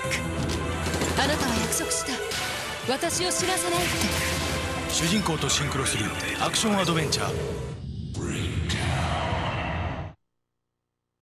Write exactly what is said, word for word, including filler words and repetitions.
ク。あなたは約束した。私を死なせないって。 主人公とシンクロするアクションアドベンチャー